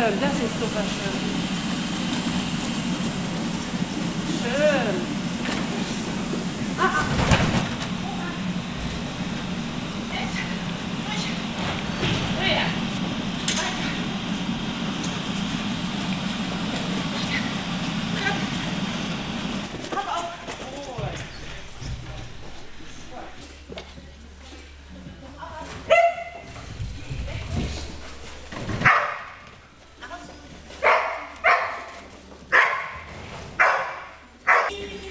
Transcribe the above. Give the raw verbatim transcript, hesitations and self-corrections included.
schön, das ist super schön. Schön. Ah, ah. Thank you.